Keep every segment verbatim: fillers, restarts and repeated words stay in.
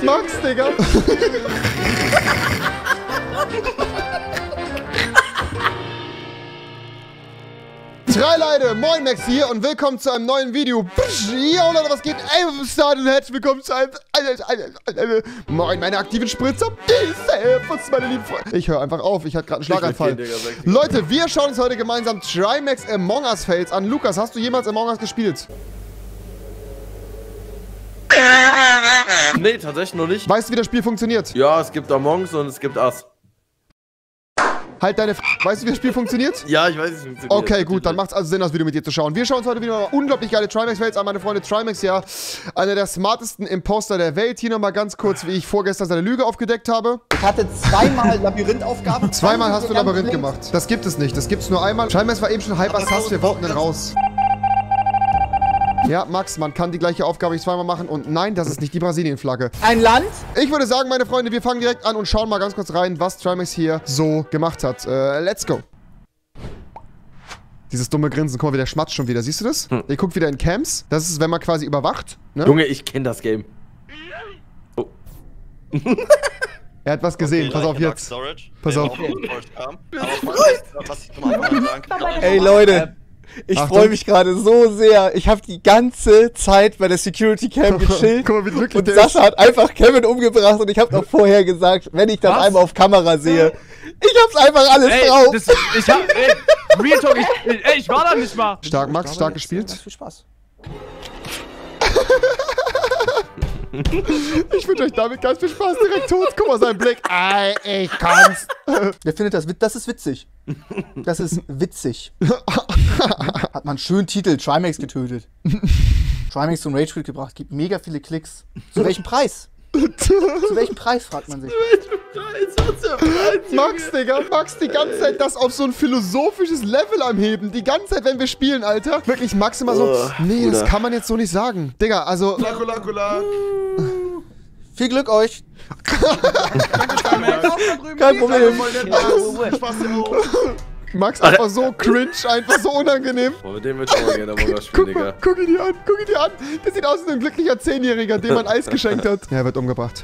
Max, Digga. Drei Leute, moin Max hier und willkommen zu einem neuen Video. Yo Leute, was geht? Ey, was ist da denn? Herzlich willkommen zu einem... Moin, meine aktiven Spritzer. Servus, meine lieben Freunde. Ich höre einfach auf, ich hatte gerade einen Schlaganfall. Leute, wir schauen uns heute gemeinsam Trimax Among Us Fails an. Lukas, hast du jemals Among Us gespielt? Nee, tatsächlich noch nicht. Weißt du, wie das Spiel funktioniert? Ja, es gibt Among Us und es gibt Us. Halt deine F Weißt du, wie das Spiel funktioniert? Ja, ich weiß, wie es funktioniert. Okay, gut, dann macht es also Sinn, das Video mit dir zu schauen. Wir schauen uns heute wieder mal unglaublich geile Trimax-Fails an, meine Freunde. Trimax, ja, einer der smartesten Imposter der Welt. Hier nochmal ganz kurz, wie ich vorgestern seine Lüge aufgedeckt habe. Ich hatte zweimal Labyrinthaufgaben. Zweimal hast du Labyrinth gemacht. Das gibt es nicht, das gibt es nur einmal. Trimax war eben schon halb Assass, wir wollten den raus. Ja, Max, man kann die gleiche Aufgabe nicht zweimal machen. Und nein, das ist nicht die Brasilien-Flagge. Ein Land? Ich würde sagen, meine Freunde, wir fangen direkt an und schauen mal ganz kurz rein, was Trimax hier so gemacht hat. Äh, let's go. Dieses dumme Grinsen, guck mal, wie der schmatzt schon wieder. Siehst du das? Hm. Der guckt wieder in Camps. Das ist, wenn man quasi überwacht. Ne? Junge, ich kenne das Game. Oh. Er hat was gesehen. Okay, Pass auf jetzt. Pass auf. Ey, Leute. Ich freue mich gerade so sehr. Ich habe die ganze Zeit bei der Security Cam gechillt. Guck mal, wie glücklich und Sascha hat einfach Kevin umgebracht und ich habe noch vorher gesagt, wenn ich das Was? einmal auf Kamera sehe, ich hab's einfach alles ey, drauf. Das, ich hab, ey, Real Talk, ich, ey, ich war da nicht mal. Stark, Max, stark gespielt. Viel Spaß. Ich wünsche euch damit ganz viel Spaß. Direkt tot. Guck mal, sein Blick. Ey, ich kann's. Wer findet das? Das ist witzig. Das ist witzig. Hat man einen schönen Titel. Trimax getötet. Trimax zum Rage Quit gebracht. Gibt mega viele Klicks. Zu welchem Preis? Zu welchem Preis, fragt man sich. Zu welchem Preis? Was für Preis, Max, Digga. Max die ganze Zeit das auf so ein philosophisches Level am Heben. Die ganze Zeit, wenn wir spielen, Alter. Wirklich, Max immer so, oh, nee, Bruder. Das kann man jetzt so nicht sagen. Digga, also... Kula, kula. Viel Glück euch. Kein Problem. Max einfach so cringe, einfach so unangenehm. Oh, mit dem würde ich auch gerne Among Us spielen, Digga. Guck ihn dir an, guck ihn dir an. Der sieht aus wie ein glücklicher Zehnjähriger, dem man Eis geschenkt hat. Ja, er wird umgebracht.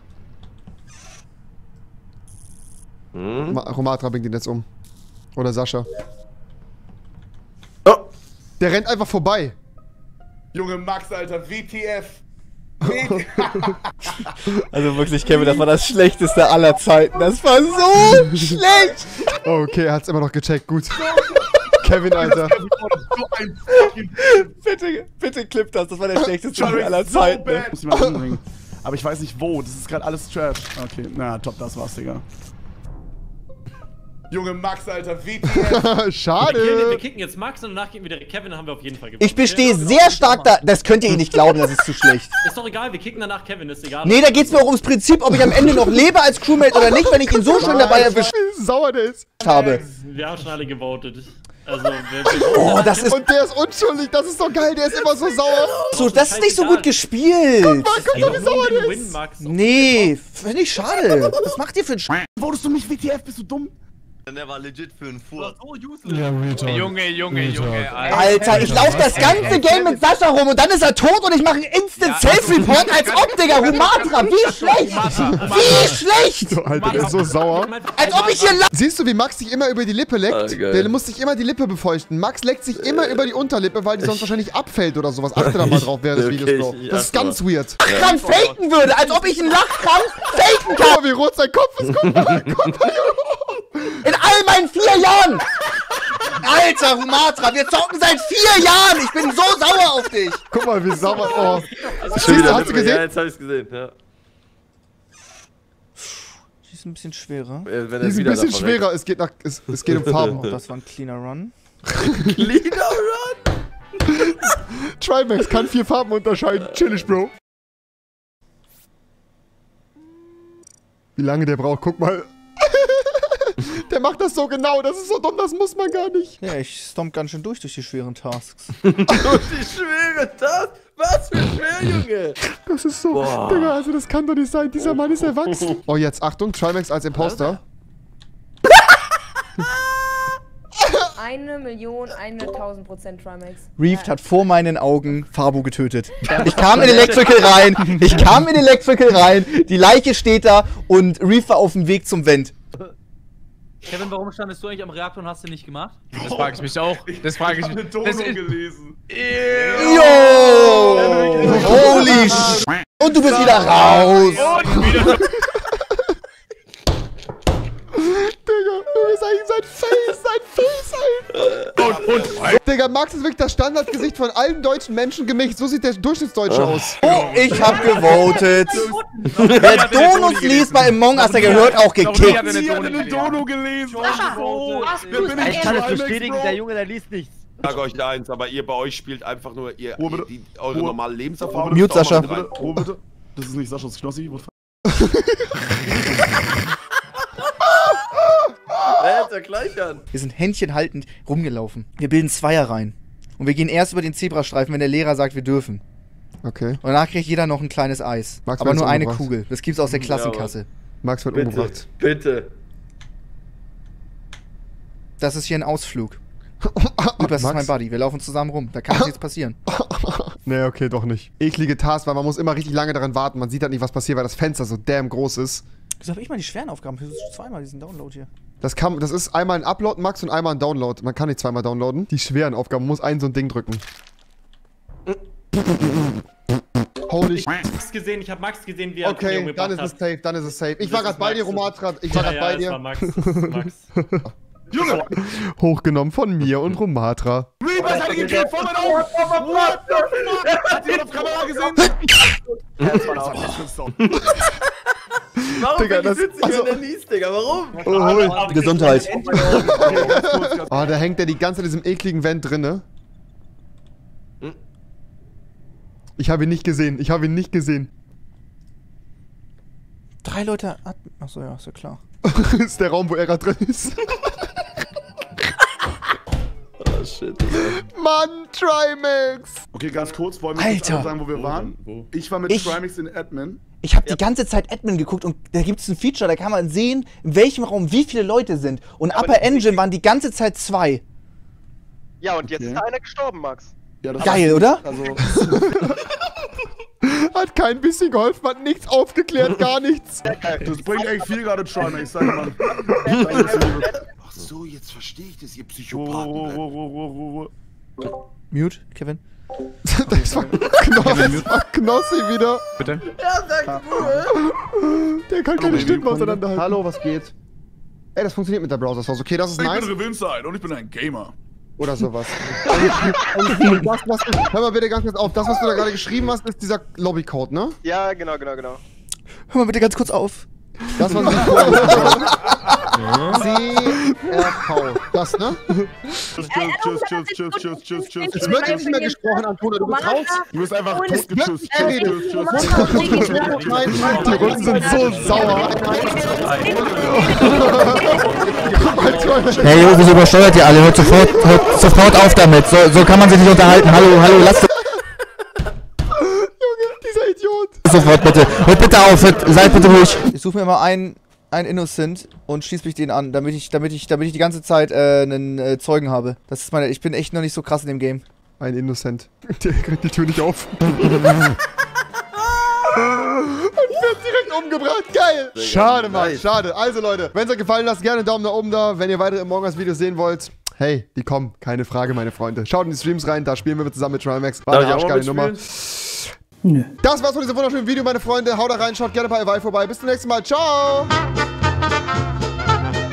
Hm? Romatra bringt ihn jetzt um. Oder Sascha. Oh. Der rennt einfach vorbei. Junge Max, Alter, W T F. Also wirklich, Kevin, das war das Schlechteste aller Zeiten. Das war so schlecht. Okay, er hat's immer noch gecheckt. Gut. Kevin, Alter. bitte, bitte clip das. Das war der schlechteste Spiel aller Zeiten. Ne? Muss ich mal umbringen. Aber ich weiß nicht wo. Das ist gerade alles Trash. Okay, na top, das war's, Digga. Junge Max, Alter, W T F. Schade. Wir kicken, wir kicken jetzt Max und danach kicken wir direkt Kevin, dann haben wir auf jeden Fall gewonnen. Ich bestehe sehr stark da. Das könnt ihr eh nicht glauben, das ist zu schlecht. Ist doch egal, wir kicken danach Kevin, ist egal. Nee, da geht's mir auch ums Prinzip, ob ich am Ende noch lebe als Crewmate oder nicht, wenn ich ihn so schön dabei erwischt wie sauer der ist. habe. Wir haben schon alle gewotet. Also, wir, wir oh, das ist und der ist unschuldig, das ist doch geil, der ist immer so sauer. So, das ist nicht so gut gespielt. Guck mal, guck mal, wie sauer der ist. Nee, finde ich schade. Was macht ihr für ein Sch... Wurdest du mich W T F, bist du dumm? Der war legit für einen Furz. So ja, Junge, Junge, Junge, Alter. Alter, ich laufe das ganze Game mit Sascha rum und dann ist er tot und ich mache einen Instant Self-Report als ob, Digga. Humatra, wie schlecht! Wie schlecht! So, Alter, der ist so sauer. Als ob ich hier la... Siehst du, wie Max sich immer über die Lippe leckt? Ah, der muss sich immer die Lippe befeuchten. Max leckt sich immer über die Unterlippe, weil die sonst wahrscheinlich abfällt oder sowas. Achte da mal drauf während des Videos, Bro. Das ist ganz weird. Lachkranz faken würde, als ob ich einen Lachkranz faken kann. Guck mal, wie rot sein Kopf ist. Guck mal, guck mal. In all meinen vier Jahren! Alter, Humatra, wir zocken seit vier Jahren! Ich bin so sauer auf dich! Guck mal, wie sauer. Oh. Siehst du, hast du gesehen? Ja, jetzt hab ich's gesehen, ja. Die ist ein bisschen schwerer. Wenn Die ist ein bisschen schwerer, es geht, nach, es, es geht um Farben. Oh, das war ein cleaner Run. Cleaner Run? Trimax kann vier Farben unterscheiden. Chillig, Bro. Wie lange der braucht, guck mal. Der macht das so genau, das ist so dumm, das muss man gar nicht. Ja, ich stomp ganz schön durch durch die schweren Tasks. Durch die schweren Tasks? Was für schwer, Junge? Das ist so, Boah. Digga, also das kann doch nicht sein, dieser Mann ist erwachsen. Oh, jetzt, Achtung, Trimax als Imposter. eine Million hunderttausend Prozent Trimax. Reeft hat vor meinen Augen Fabo getötet. Ich kam in Electrical rein, ich kam in Electrical rein, die Leiche steht da und Reeft war auf dem Weg zum Vent. Kevin, warum standest du eigentlich am Reaktor und hast du nicht gemacht? Das frage ich mich auch. Das frage ich mich. Ich habe Das eine ist gelesen. Yo! Holy sh... Und du bist wieder raus! und wieder. Digga, wie ist eigentlich sein Face? Sein Face, Alter. Und, und. Digga, Max ist wirklich das Standardgesicht von allen deutschen Menschen gemischt. So sieht der Durchschnittsdeutsche aus. Oh, ich hab gewotet. Wer Donus liest bei Among Us, der gehört auch gekickt. Sie hat eine Dono gelesen. Ich kann es bestätigen, der Junge, der liest nichts. Ich sage euch eins, aber ihr bei euch spielt einfach nur ihr, Ruhe bitte. die, eure Ruhe. normale Lebenserfahrung. Mute, Sascha. Ist auch mal mit rein. Ruhe bitte. Das ist nicht Saschas Knossi. Er hält ja gleich an. Wir sind händchenhaltend rumgelaufen. Wir bilden Zweierreihen. Und wir gehen erst über den Zebrastreifen, wenn der Lehrer sagt, wir dürfen. Okay. Und danach kriegt jeder noch ein kleines Eis. Max Aber wird nur eine umgebracht. Kugel. Das gibt's aus der Klassenkasse. Max wird Bitte, umgebracht. bitte. Das ist hier ein Ausflug. Gut, das ist mein Buddy. Wir laufen zusammen rum. Da kann uns nichts passieren. Nee, okay, doch nicht. Eklige Task, weil man muss immer richtig lange daran warten. Man sieht halt nicht, was passiert, weil das Fenster so damn groß ist. Wieso habe ich mal die schweren Aufgaben? Das ist zweimal diesen Download hier. Das, kann, das ist einmal ein Upload, Max, und einmal ein Download. Man kann nicht zweimal downloaden. Die schweren Aufgaben, man muss ein so ein Ding drücken. Holy Ich hab Max gesehen, ich hab Max gesehen, wie er Okay, Junge dann ist gebracht es safe, dann ist es safe. Ich Das war ist gerade bei Max. dir, Romatra. Ich war Ja, gerade ja, bei das dir. war Max. Das ist Max. Junge! Hochgenommen von mir und Romatra. Reapers hat ihn gekillt vor meinen Augen. What the fuck? Hat jemand auf Kamera gesehen? Warum Digga, bin ich das- witzig, also- wenn der liest, Digga? Warum? Oh, Gesundheit. oh, da hängt der die ganze Zeit in diesem ekligen Vent drinne. Ich habe ihn nicht gesehen. Ich habe ihn nicht gesehen. Drei Leute hat... Achso, ja, ist ja klar. Das ist der Raum, wo er gerade drin ist. Oh shit, Digga. Mann, Trimax! Okay, ganz kurz, wollen wir Alter. kurz sagen, wo wir waren? Wo? Ich war mit Ich- Trimax in Admin. Ich habe die ganze Zeit Admin geguckt und da gibt es ein Feature, da kann man sehen, in welchem Raum wie viele Leute sind. Und Aber Upper die- Engine waren die ganze Zeit zwei. Ja, und jetzt Okay. ist da einer gestorben, Max. Ja, das Geil, oder? Also, Hat kein bisschen geholfen, hat nichts aufgeklärt, gar nichts. das bringt echt viel gerade Trimax, sag mal. Ach so, jetzt verstehe ich das, ihr Ruhe, Psychopathen. Ruhe, Ruhe, Ruhe, Ruhe. Mute, Kevin. Das war Knossi, das war Knossi wieder. Bitte? Ja, sag Ruhe. Der kann keine Baby, Stimmen Kunde. auseinanderhalten. Hallo, was geht? Ey, das funktioniert mit der Browser-Source. Okay, das ist Ich nice. bin Revinside und ich bin ein Gamer. Oder sowas. Und das, was du, hör mal bitte ganz kurz auf. Das, was du da gerade geschrieben hast, ist dieser Lobbycode, ne? Ja, genau, genau, genau. Hör mal bitte ganz kurz auf. Das, was ich vorgelesen habe. C R V. Das, ne? Tschüss, tschüss, tschüss, tschüss, tschüss, tschüss, tschüss, Es wird nicht mehr gesprochen, Antonio. Du bist raus. Du bist einfach Und es totgetschüsst. wird Tschüss, tschüss, tschüss. Die Runden sind so sauer. Hey, Jo, wieso übersteuert ihr alle? Hört sofort, hört sofort auf damit. So, so kann man sich nicht unterhalten. Hallo, hallo, lasst Junge, dieser Idiot. sofort bitte. Hört bitte auf, hört, seid bitte ruhig. Ich suche mir mal einen, einen Innocent und schieß mich den an, damit ich, damit ich, damit ich die ganze Zeit äh, einen äh, Zeugen habe. Das ist meine, ich bin echt noch nicht so krass in dem Game. Ein Innocent. Der kriegt die Tür nicht auf. Und wird direkt umgebracht. Geil. Schade, Mann. nice. Schade. Also, Leute, wenn es euch gefallen hat, gerne einen Daumen nach oben da. Wenn ihr weitere Among Us Videos sehen wollt, hey, die kommen. Keine Frage, meine Freunde. Schaut in die Streams rein. Da spielen wir zusammen mit Trimax. War Darf eine ich auch mal arschgeile Nummer. mitspielen? Das war's von diesem wunderschönen Video, meine Freunde. Haut da rein, schaut gerne bei Eval vorbei. Bis zum nächsten Mal. Ciao.